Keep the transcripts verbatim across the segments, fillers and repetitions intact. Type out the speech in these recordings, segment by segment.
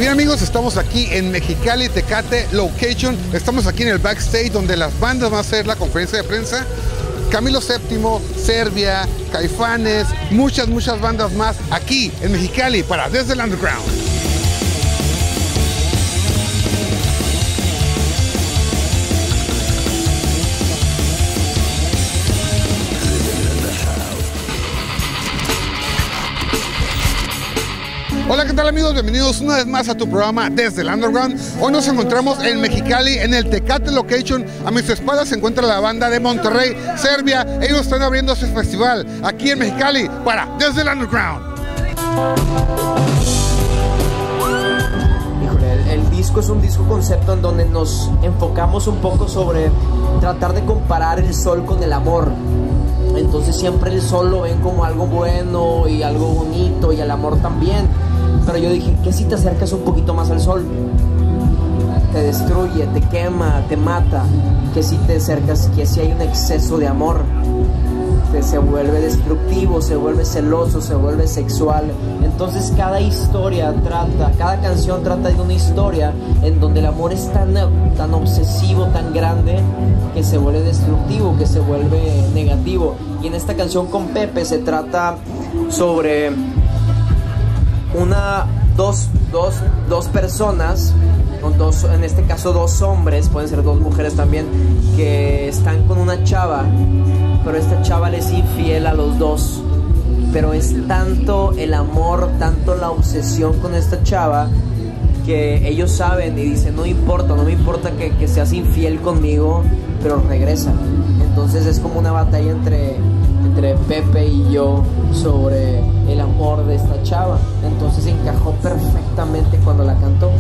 Bien amigos, estamos aquí en Mexicali, Tecate Location. Estamos aquí en el backstage donde las bandas van a hacer la conferencia de prensa. Camilo séptimo, Serbia, Caifanes, muchas, muchas bandas más aquí en Mexicali para Desde el Underground. Hola, ¿qué tal amigos? Bienvenidos una vez más a tu programa Desde el Underground. Hoy nos encontramos en Mexicali, en el Tecate Location. A mis espaldas se encuentra la banda de Monterrey, Serbia. Ellos están abriendo este festival aquí en Mexicali para Desde el Underground. Híjole, el, el disco es un disco concepto en donde nos enfocamos un poco sobre tratar de comparar el sol con el amor. Entonces siempre el sol lo ven como algo bueno y algo bonito, y el amor también. Pero yo dije, ¿qué si te acercas un poquito más al sol? Te destruye, te quema, te mata. ¿Qué si te acercas, que si hay un exceso de amor? Te, se vuelve destructivo, se vuelve celoso, se vuelve sexual. Entonces cada historia trata, cada canción trata de una historia en donde el amor es tan, tan obsesivo, tan grande, que se vuelve destructivo, que se vuelve negativo. Y en esta canción con Pepe se trata sobre una, dos, dos, dos personas, dos, en este caso dos hombres, pueden ser dos mujeres también, que están con una chava, pero esta chava les es infiel a los dos. Pero es tanto el amor, tanto la obsesión con esta chava, que ellos saben y dicen, no importa, no me importa que, que seas infiel conmigo, pero regresa. Entonces es como una batalla entre, entre Pepe y yo sobre el amor de esta chava. Entonces encajó perfectamente cuando la cantó.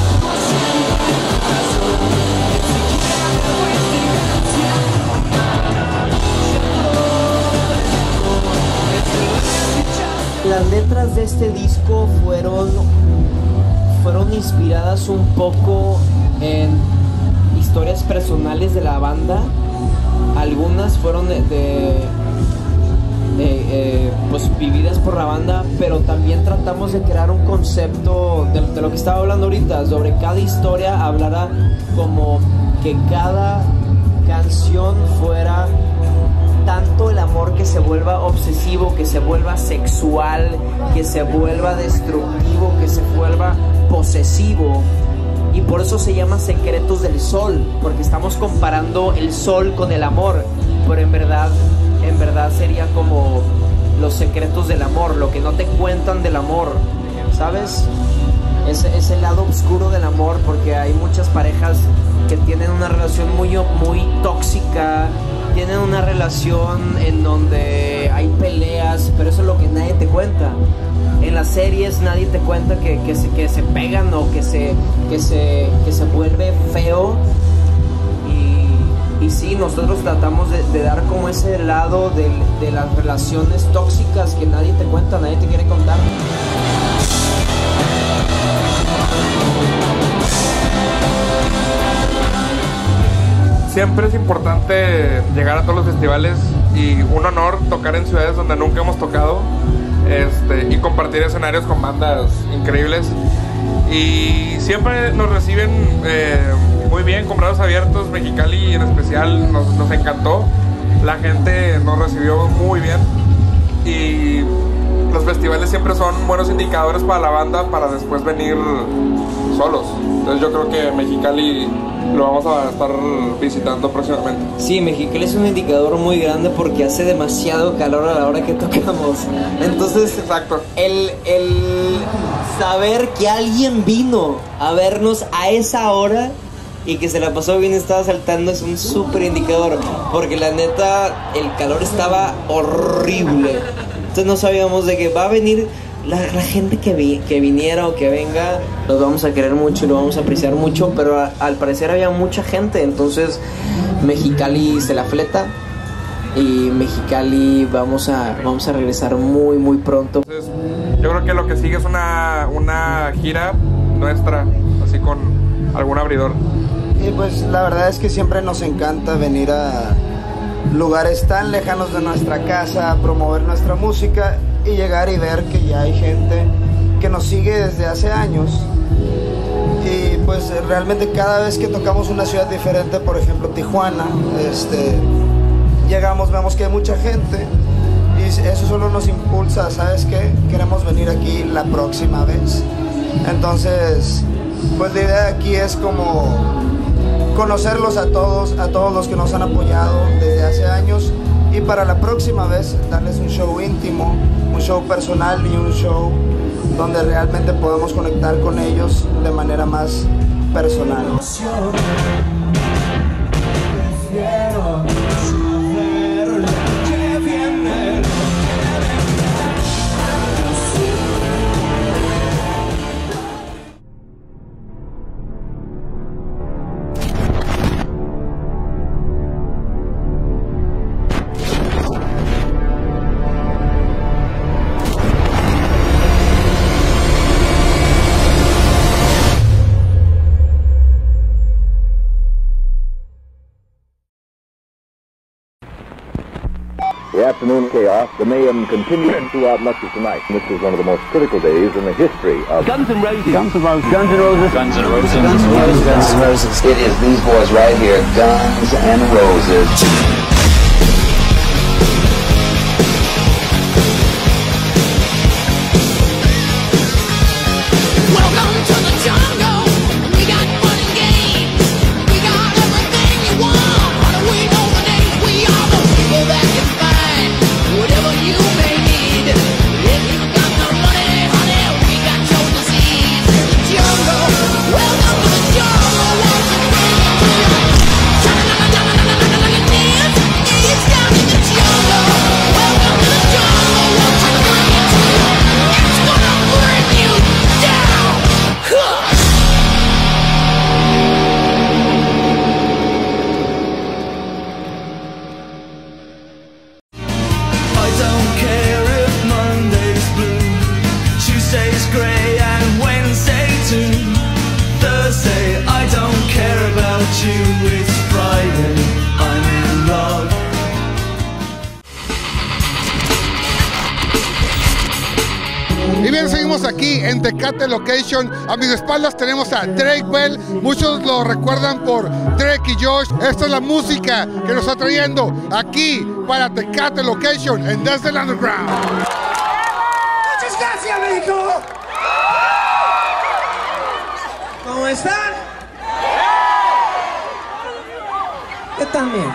Las letras de este disco fueron, fueron inspiradas un poco en historias personales de la banda. Algunas fueron de, de, de eh, pues vividas por la banda, pero también tratamos de crear un concepto de, de lo que estaba hablando ahorita, sobre cada historia hablara como que cada canción fuera tanto el amor que se vuelva obsesivo, que se vuelva sexual, que se vuelva destructivo, que se vuelva posesivo. Y por eso se llama Secretos del Sol, porque estamos comparando el sol con el amor, pero en verdad, en verdad sería como los secretos del amor, lo que no te cuentan del amor, ¿sabes? Es, es el lado oscuro del amor, porque hay muchas parejas que tienen una relación muy, muy tóxica, tienen una relación en donde hay peleas, pero eso es lo que nadie te cuenta. En las series nadie te cuenta que, que, se, que se pegan o que se, que se, que se vuelve feo. Y, y sí, nosotros tratamos de, de dar como ese lado de, de las relaciones tóxicas que nadie te cuenta, nadie te quiere contar. Siempre es importante llegar a todos los festivales y un honor tocar en ciudades donde nunca hemos tocado, este, y compartir escenarios con bandas increíbles. Y siempre nos reciben eh, muy bien, con brazos abiertos. Mexicali en especial nos, nos encantó. La gente nos recibió muy bien. Y los festivales siempre son buenos indicadores para la banda para después venir solos. Entonces yo creo que Mexicali lo vamos a estar visitando próximamente. Sí, Mexicali es un indicador muy grande porque hace demasiado calor a la hora que tocamos. Entonces, exacto. El, el saber que alguien vino a vernos a esa hora y que se la pasó bien, estaba saltando, es un súper indicador. Porque la neta, el calor estaba horrible. Entonces no sabíamos de que va a venir La, la gente que, vi, que viniera o que venga, los vamos a querer mucho y lo vamos a apreciar mucho, pero a, al parecer había mucha gente. Entonces Mexicali se la fleta y Mexicali vamos a, vamos a regresar muy muy pronto. Entonces yo creo que lo que sigue es una, una gira nuestra, así con algún abridor. Y pues la verdad es que siempre nos encanta venir a lugares tan lejanos de nuestra casa a promover nuestra música y llegar y ver que ya hay gente que nos sigue desde hace años pues realmente cada vez que tocamos una ciudad diferente, por ejemplo Tijuana, este, llegamos, vemos que hay mucha gente y eso solo nos impulsa, ¿sabes qué? Queremos venir aquí la próxima vez. Entonces, pues la idea de aquí es como conocerlos a todos, a todos los que nos han apoyado desde hace años, y para la próxima vez darles un show íntimo, un show personal y un show donde realmente podemos conectar con ellos de manera más personal. The afternoon chaos, the mayhem continued throughout much of tonight. This was one of the most critical days in the history of Guns N' Roses. Guns N' Roses. Guns N' Roses. Guns N' Roses. Guns N' Roses. Guns N' Roses. It is these boys right here, Guns N' Roses. Y bien, seguimos aquí en Tecate Location. A mis espaldas tenemos a Drake Bell. Muchos lo recuerdan por Drake y Josh. Esta es la música que nos está trayendo aquí para Tecate Location en Desde el Underground. Muchas gracias, México. ¿Cómo están? Yo también.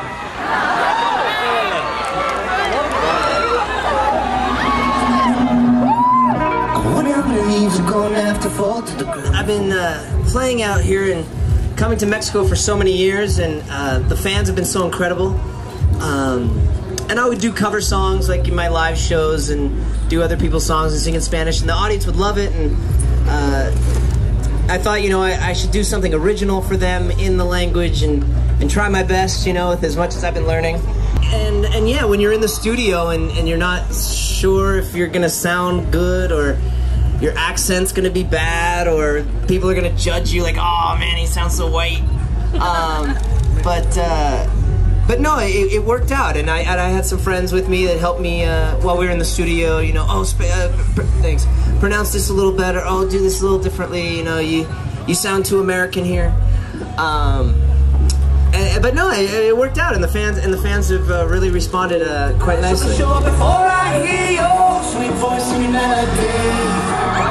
I've been uh, playing out here and coming to Mexico for so many years, and uh, the fans have been so incredible. Um, and I would do cover songs like in my live shows and do other people's songs and sing in Spanish, and the audience would love it. And uh, I thought, you know, I, I should do something original for them in the language and, and try my best, you know, with as much as I've been learning. And, and yeah, when you're in the studio and, and you're not sure if you're gonna sound good or your accent's gonna be bad or people are gonna judge you like, oh man, he sounds so white. Um, but uh, but no, it, it worked out, and I, and I had some friends with me that helped me uh, while we were in the studio. You know, oh, sp uh, pr thanks. Pronounce this a little better. Oh, do this a little differently. You know, you you sound too American here. Um, and, but no, it, it worked out, and the fans and the fans have uh, really responded uh, quite nicely. Show up before I hear your sweet voice singing melody.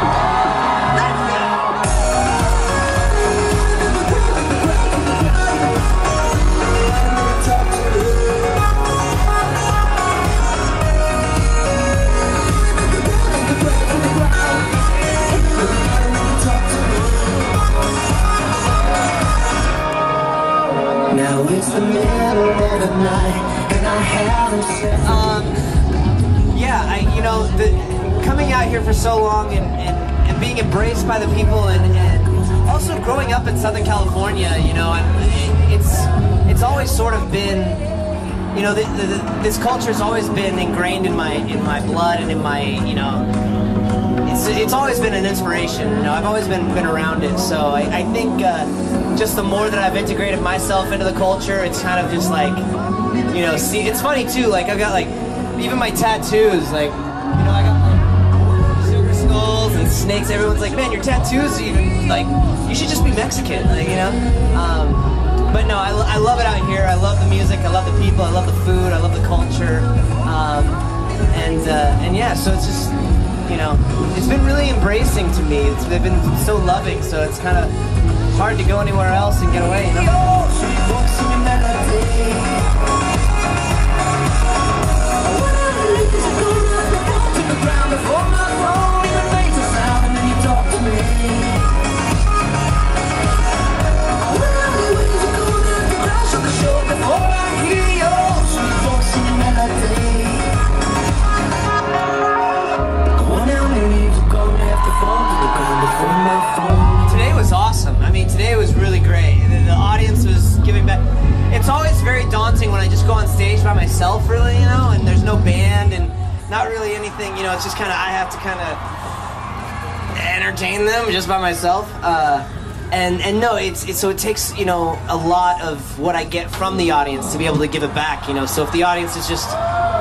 Now it's the middle of the night and I haven't said Um, yeah, I, you know, the, coming out here for so long and, and, and being embraced by the people and, and also growing up in Southern California, you know, and it's it's always sort of been, you know, the, the, the, this culture has always been ingrained in my in my blood and in my, you know, it's it's always been an inspiration. You know, I've always been been around it, so I, I think uh, just the more that I've integrated myself into the culture, it's kind of just like, you know, see, it's funny too. Like I've got like even my tattoos, like, you know, I got like silver skulls and snakes. Everyone's like, man, your tattoos even, like, you should just be Mexican, like, you know? Um, but no, I, I love it out here. I love the music, I love the people, I love the food, I love the culture. Um, and, uh, and yeah, so it's just, you know, it's been really embracing to me. It's, they've been so loving, so it's kind of hard to go anywhere else and get away, you know? Today was awesome. I mean, today was really great. The, the audience was giving back. It's always very daunting when I just go on stage by myself, really, you know, and there's no band and not really anything, you know, it's just kind of, I have to kind of entertain them just by myself. Uh, and, and no, it's, it's, so it takes, you know, a lot of what I get from the audience to be able to give it back, you know, so if the audience is just,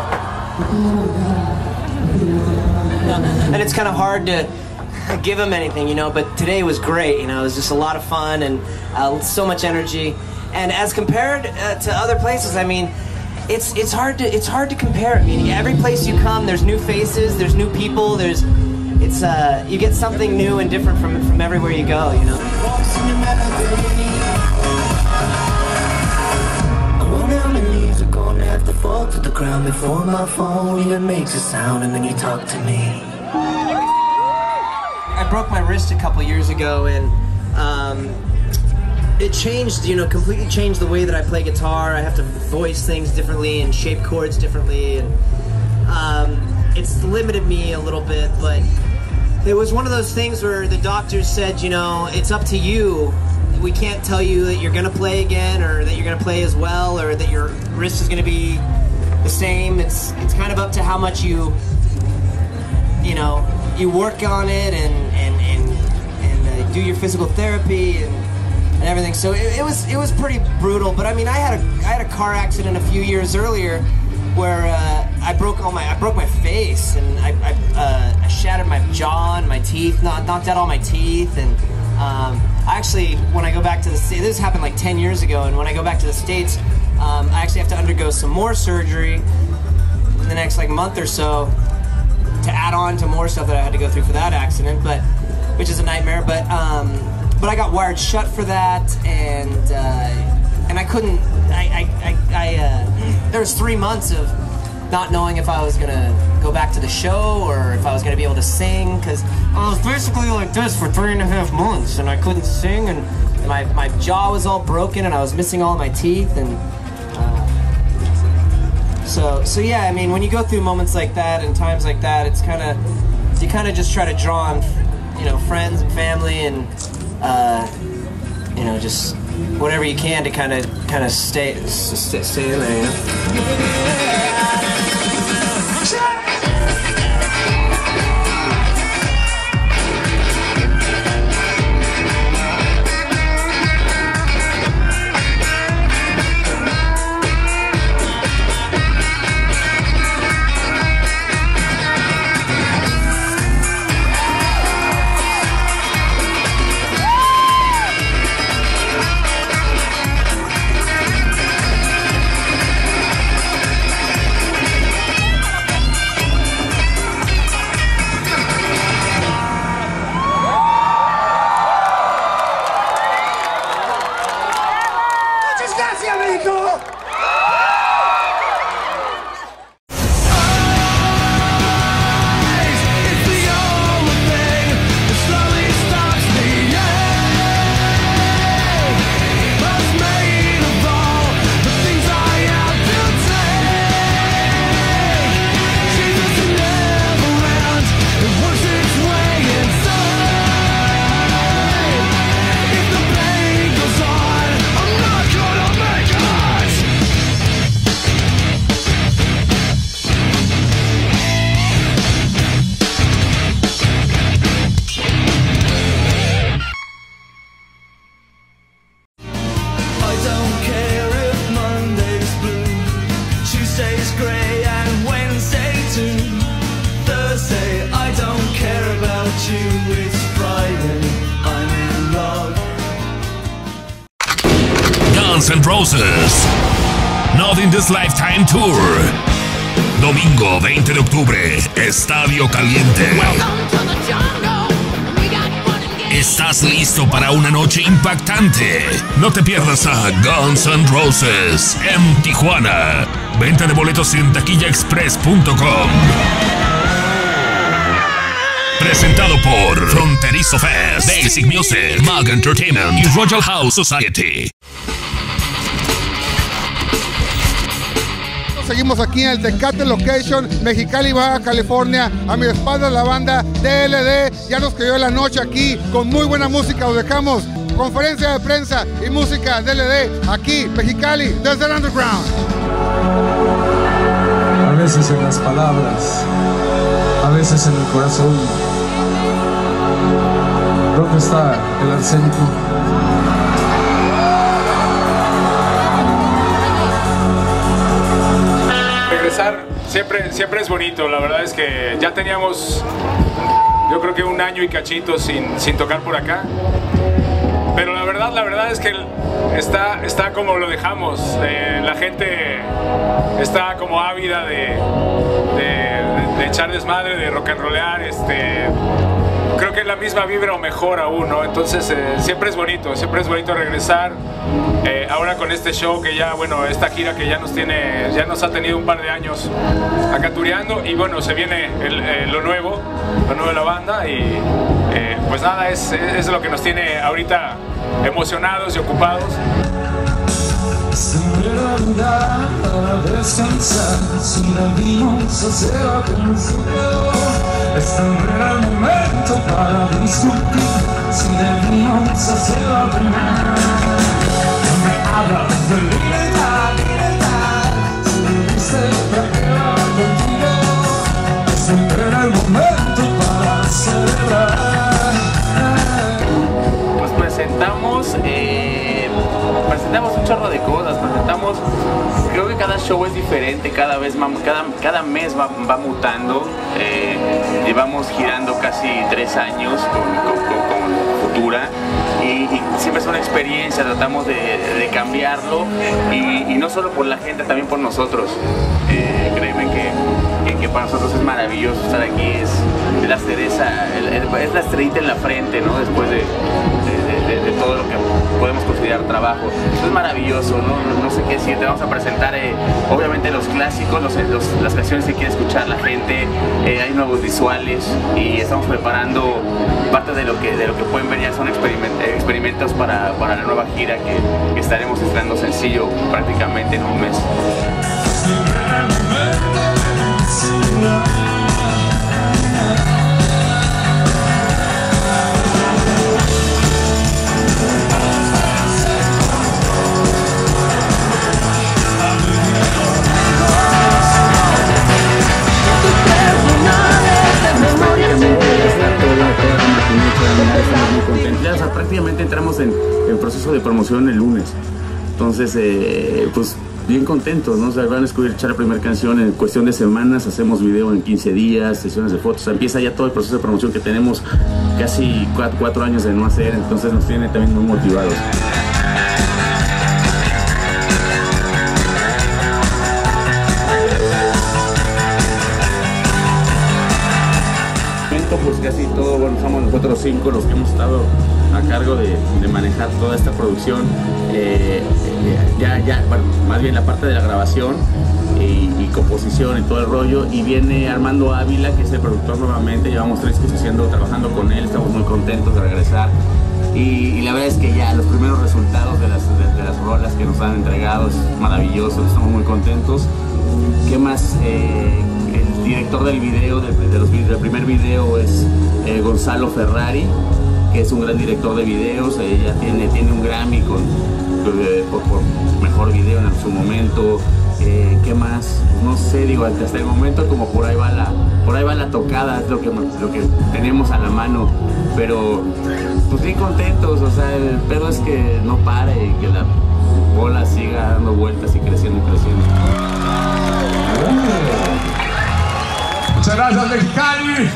and it's kind of hard to give them anything, you know, but today was great, you know, it was just a lot of fun and uh, so much energy. And as compared uh, to other places, I mean, it's it's hard to it's hard to compare. I mean, every place you come, there's new faces, there's new people, there's it's uh you get something new and different from from everywhere you go, you know. Have to fall to the ground before my phone even makes a sound, and then you talk to me. I broke my wrist a couple years ago, and um, it changed, you know, completely changed the way that I play guitar. I have to voice things differently and shape chords differently, and um, it's limited me a little bit, but it was one of those things where the doctors said, you know, it's up to you. We can't tell you that you're gonna play again, or that you're gonna play as well, or that your wrist is gonna be the same. It's it's kind of up to how much you, you know, you work on it and and and, and uh, do your physical therapy and, and everything. So it, it was it was pretty brutal. But I mean, I had a I had a car accident a few years earlier where uh, I broke all my I broke my face, and I I, uh, I shattered my jaw and my teeth, knocked knocked out all my teeth, and. Um, actually, when I go back to the States, this happened like ten years ago, and when I go back to the States, um, I actually have to undergo some more surgery in the next like month or so to add on to more stuff that I had to go through for that accident, but which is a nightmare. But um, but I got wired shut for that, and uh, and I couldn't. I I, I, I uh, there was three months of not knowing if I was gonna go back to the show or if I was gonna be able to sing, because I was basically like this for three and a half months and I couldn't sing, and my, my jaw was all broken and I was missing all of my teeth, and uh, so so yeah, I mean, when you go through moments like that and times like that, it's kind of, you kind of just try to draw on, you know, friends and family and uh, you know, just whatever you can to kind of kind of stay stay, stay in there, you know? Guns N' Roses. Not in This Lifetime Tour. Domingo veinte de octubre, Estadio Caliente. ¿Estás listo para una noche impactante? No te pierdas a Guns N' Roses en Tijuana. Venta de boletos en taquilla express punto com. Presentado por Fronterizo Fest, Basic Music, Mag Entertainment y Royal House Society. Seguimos aquí en el Tecate Location, Mexicali, Baja California. A mi espalda la banda D L D. Ya nos cayó la noche aquí con muy buena música. Os dejamos conferencia de prensa y música D L D aquí, Mexicali, desde el Underground. A veces en las palabras, a veces en el corazón. ¿Dónde está el arsénico? Regresar siempre, siempre es bonito. La verdad es que ya teníamos, yo creo que un año y cachito sin, sin tocar por acá. Pero la verdad, la verdad es que está, está como lo dejamos. Eh, la gente está como ávida de, de, de echar desmadre, de rock and rollear. Este, creo que es la misma vibra o mejor aún, ¿no? Entonces eh, siempre es bonito, siempre es bonito regresar. Eh, ahora con este show que ya, bueno, esta gira que ya nos tiene, ya nos ha tenido un par de años acá tureando, y bueno, se viene el, eh, lo nuevo, lo nuevo de la banda, y eh, pues nada, es, es lo que nos tiene ahorita emocionados y ocupados. Sin verdad para descansar, sin abrimos hacia la canción. Este no era el momento para discutir, sin abrimos hacia la canción. No me hablas de libertad, libertad, si me dices que quedar contigo. Este no era el momento para celebrar. Pues presentamos, eh, presentamos un chorro de cosas, presentamos, creo que cada show es diferente, cada vez cada, cada mes va, va mutando. Eh, llevamos girando casi tres años con, con, con, con Futura, y, y siempre es una experiencia, tratamos de, de cambiarlo, y, y no solo por la gente, también por nosotros. Eh, créeme que, que, que para nosotros es maravilloso estar aquí, es la cereza, es la estrellita en la frente, ¿no? Después de, de, de, de todo lo que podemos considerar trabajo. Esto es maravilloso, ¿no? No, no sé qué decir. Te vamos a presentar eh, obviamente los clásicos, los, los, las canciones que quiere escuchar la gente. Eh, hay nuevos visuales y estamos preparando parte de lo que, de lo que pueden ver. Ya son experiment, experimentos para, para la nueva gira que, que estaremos estrenando sencillo prácticamente en un mes. Ya, o sea, prácticamente entramos en, en proceso de promoción el lunes, entonces eh, pues bien contentos, ¿no? O sea, van a escuchar la primera canción en cuestión de semanas, hacemos video en quince días, sesiones de fotos, o sea, empieza ya todo el proceso de promoción que tenemos casi cuatro, cuatro años de no hacer, entonces nos tiene también muy motivados. Pues casi todo, bueno, somos nosotros cinco los que hemos estado a cargo de, de manejar toda esta producción, eh, ya, ya, bueno, más bien la parte de la grabación y, y composición y todo el rollo, y viene Armando Ávila, que es el productor nuevamente. Llevamos tres meses haciendo, trabajando con él, estamos muy contentos de regresar, y, y la verdad es que ya los primeros resultados de las, de, de las rolas que nos han entregado es maravilloso, estamos muy contentos. ¿Qué más? Eh, el director del video, de, de los, del primer video es eh, Gonzalo Ferrari, que es un gran director de videos. Ella tiene, tiene un Grammy con, eh, por, por mejor video en su momento. Eh, ¿Qué más? No sé, digo, hasta el momento como por ahí va la, por ahí va la tocada, es lo que, lo que tenemos a la mano, pero pues bien contentos. O sea, el pedo es que no pare y que la bola siga dando vueltas y creciendo y creciendo. Muchas gracias, Mexicali.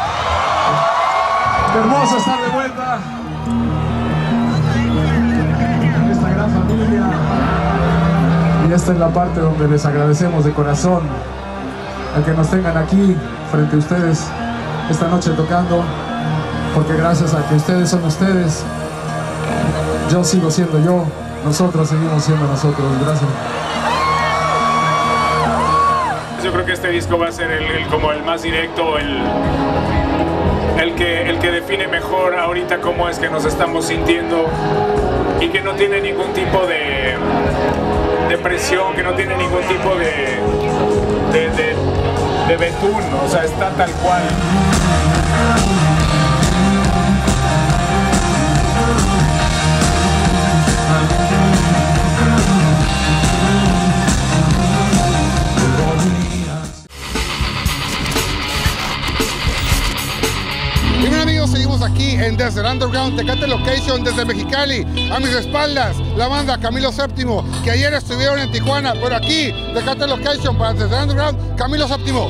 Qué hermoso estar de vuelta. Esta gran familia. esta es la parte donde les agradecemos de corazón el que nos tengan aquí frente a ustedes esta noche tocando, porque gracias a que ustedes son ustedes, yo sigo siendo yo, nosotros seguimos siendo nosotros. Gracias. Yo creo que este disco va a ser el, el, como el más directo, el, el, que, el que define mejor ahorita cómo es que nos estamos sintiendo y que no tiene ningún tipo de, de presión, que no tiene ningún tipo de, de, de, de betún, o sea, está tal cual. Y bien amigos, seguimos aquí en Desde el Underground Tecate Location desde Mexicali. A mis espaldas, la banda Camilo Séptimo, que ayer estuvieron en Tijuana, pero aquí, Tecate Location para Desde el Underground, Camilo Séptimo.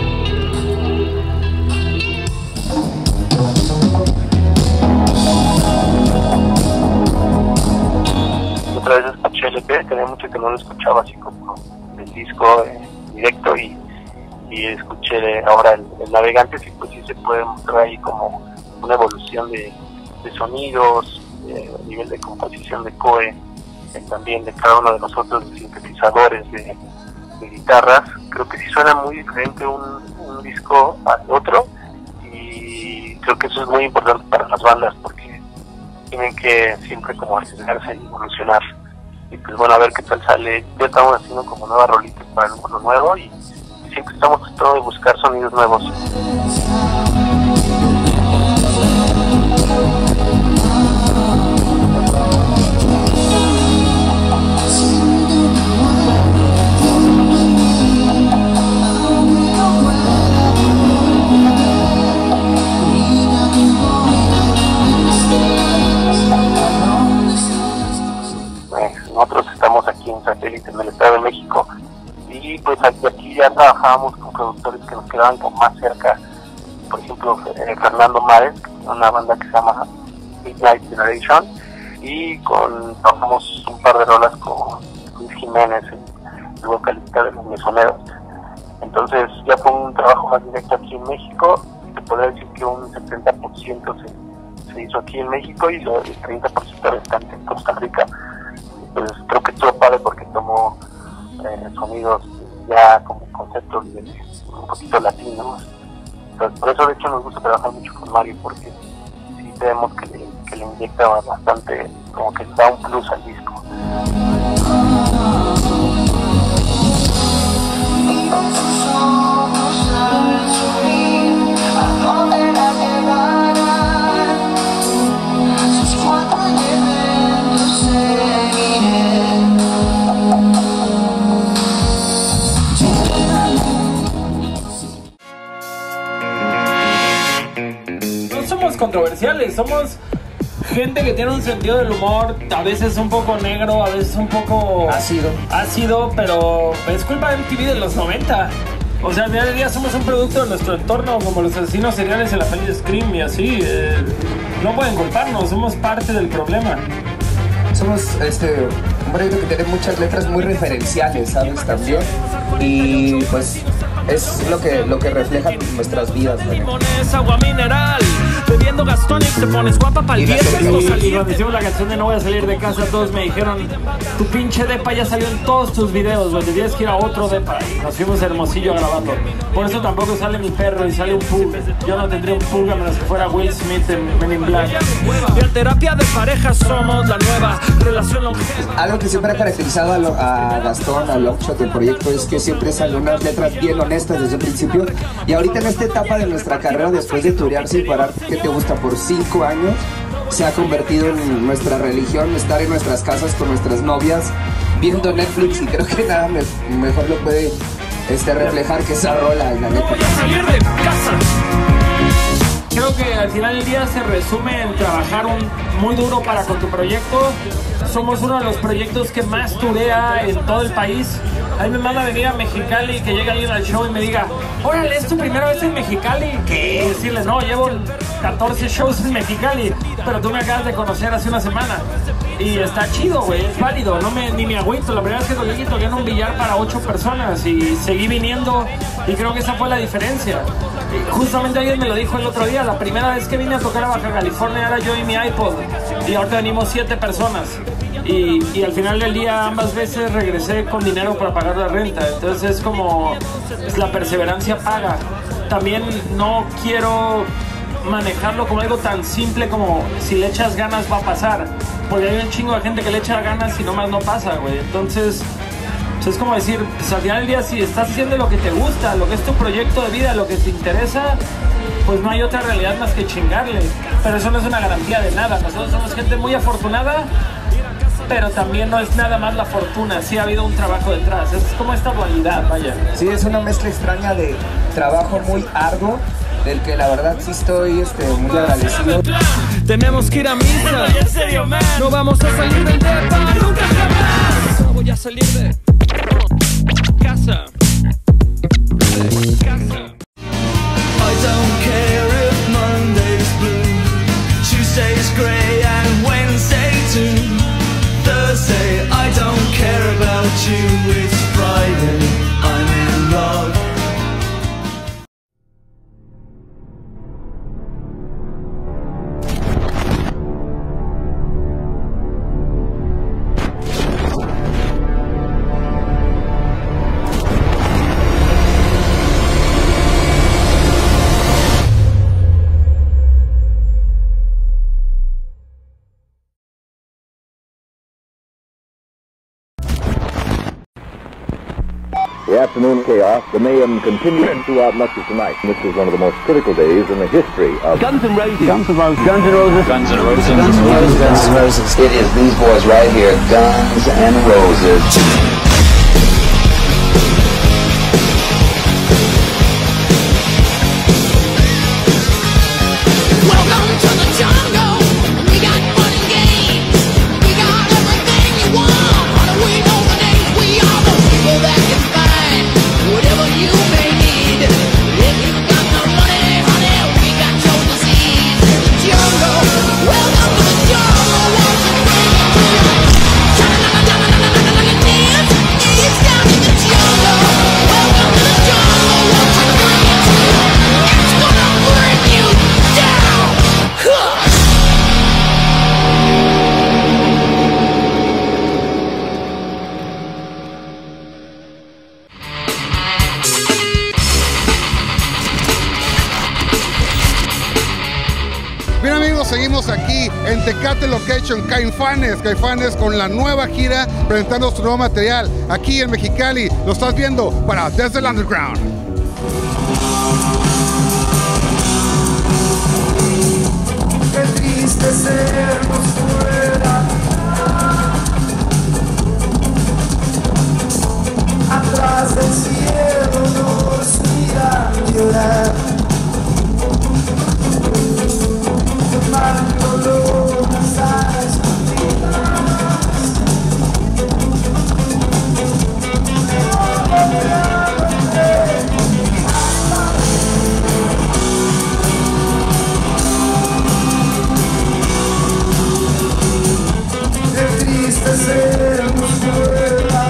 Otra vez escuché el E P, tenía mucho que no lo escuchaba así como el disco eh, directo y, y escuché ahora el, el Navegantes y pues sí se puede mostrar ahí como una evolución de, de sonidos, eh, a nivel de composición de C O E, eh, también de cada uno de nosotros, de sintetizadores, de, de guitarras. Creo que sí suena muy diferente un, un disco al otro y creo que eso es muy importante para las bandas porque tienen que siempre como arriesgarse y evolucionar. Y pues bueno, a ver qué tal sale. Ya estamos haciendo como nuevas rolitas para el mundo nuevo y, y siempre estamos tratando de buscar sonidos nuevos. Nosotros estamos aquí en Satélite, en el Estado de México, y pues aquí ya trabajábamos con productores que nos quedaban como más cerca. Por ejemplo, eh, Fernando Mares, una banda que se llama Midnight Generation, y con trabajamos un par de rolas con Luis Jiménez, el, el vocalista de Los Mesoneros. Entonces ya fue un trabajo más directo aquí en México. Se podría decir que un setenta por ciento se, se hizo aquí en México y el treinta por ciento restante en Costa Rica. Pues creo que estuvo padre porque tomó eh, sonidos ya como conceptos de un poquito latinos. Entonces, por eso de hecho nos gusta trabajar mucho con Mario porque sí vemos que le, que le inyecta bastante, como que da un plus al disco. Controversiales, somos gente que tiene un sentido del humor a veces un poco negro, a veces un poco ácido, ácido pero es culpa de M T V de los noventa. O sea, al final del día somos un producto de nuestro entorno, como los asesinos seriales en la peli de Scream y así. Eh, no pueden culparnos, somos parte del problema. Somos este, un proyecto que tiene muchas letras muy referenciales, ¿sabes? También. Y pues es lo que, lo que refleja nuestras vidas. Limones, agua mineral, bebiendo Gastonic, te pones guapa para el viernes. Y cuando hicimos la canción de No voy a salir de casa, todos me dijeron, tu pinche depa ya salió en todos tus videos, güey, tienes que ir a otro depa. Nos fuimos a Hermosillo grabando. Por eso tampoco sale mi perro y sale un pug. Yo no tendría un pug a menos que fuera Will Smith en Men in Black. Y en terapia de pareja somos la nueva relación longeva. Algo que siempre ha caracterizado a, lo, a Gastón, a Longshot, el proyecto, es que siempre salen unas letras bien honestas desde el principio. Y ahorita en esta etapa de nuestra carrera, después de turear sin parar, ¿qué te gusta? Por cinco años, se ha convertido en nuestra religión, estar en nuestras casas con nuestras novias, viendo Netflix, y creo que nada me, mejor lo puede este, reflejar que esa rola, la neta. Creo que al final del día se resume en trabajar un, muy duro para con tu proyecto. Somos uno de los proyectos que más turea en todo el país. A mí me manda venir a Mexicali, que llegue alguien al show y me diga, órale, ¿es tu primera vez en Mexicali? ¿Qué? Y decirle, no, llevo catorce shows en Mexicali, pero tú me acabas de conocer hace una semana. Y está chido, güey, es válido, no me, ni me agüito. La primera vez que toqué aquí, toqué en un billar para ocho personas y seguí viniendo y creo que esa fue la diferencia. Y justamente alguien me lo dijo el otro día, la primera vez que vine a tocar a Baja California era yo y mi iPod y ahorita venimos siete personas. Y, y al final del día ambas veces regresé con dinero para pagar la renta. Entonces es como es la perseverancia paga. También no quiero manejarlo como algo tan simple como si le echas ganas va a pasar, porque hay un chingo de gente que le echa ganas y nomás no pasa, güey. Entonces pues es como decir, pues al final del día si estás haciendo lo que te gusta, lo que es tu proyecto de vida, lo que te interesa, pues no hay otra realidad más que chingarle. Pero eso no es una garantía de nada. Nosotros somos gente muy afortunada, pero también no es nada más la fortuna, sí ha habido un trabajo detrás, es como esta dualidad, vaya. Sí, es una mezcla extraña de trabajo muy arduo, del que la verdad sí estoy este, muy agradecido. Tenemos que ir a misa, en serio, man. No vamos a salir del depa, nunca jamás. No voy a salir de casa, de casa. I don't care if Monday's blue, Tuesday's grey and Wednesday too. Thursday, I don't care about you, it's Friday, I'm in love. The afternoon chaos, the mayhem continued throughout much of tonight. This is one of the most critical days in the history of Guns N' Roses. Guns N' Roses. Guns N' Roses. Guns N' Roses. Guns N' Roses. Guns N' Roses. It is these boys right here, Guns N' Roses. Seguimos aquí en Tecate Location, Caifanes, Caifanes con la nueva gira, presentando su nuevo material aquí en Mexicali. Lo estás viendo para Desde el Underground. Qué triste sernos fuera, atrás del cielo nos mira llorar. Qué triste sernos fuera,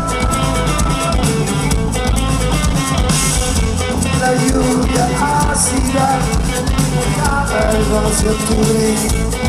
la lluvia ácida, cada hacia tu